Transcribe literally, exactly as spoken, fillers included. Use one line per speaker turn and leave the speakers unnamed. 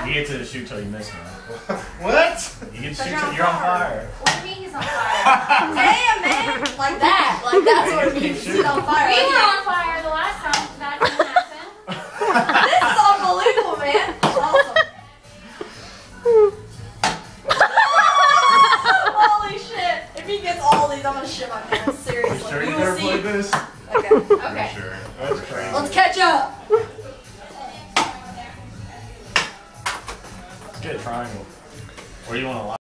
You get to shoot till you miss, man.
What?
You get to shoot till you're on fire.
What do you mean he's on fire?
Damn, man! Like that. Like that's what it means. He's on fire.
We
Like
were
that.
on fire the last time. That didn't happen.
This is unbelievable, man. Awesome. Holy shit. If he gets all these, I'm gonna shit my pants. Seriously.
Sure
We
you
will
never
see.
played this?
Okay.
Okay.
Sure. That's crazy.
Let's catch up.
Let's get a triangle. Where do you want to lie?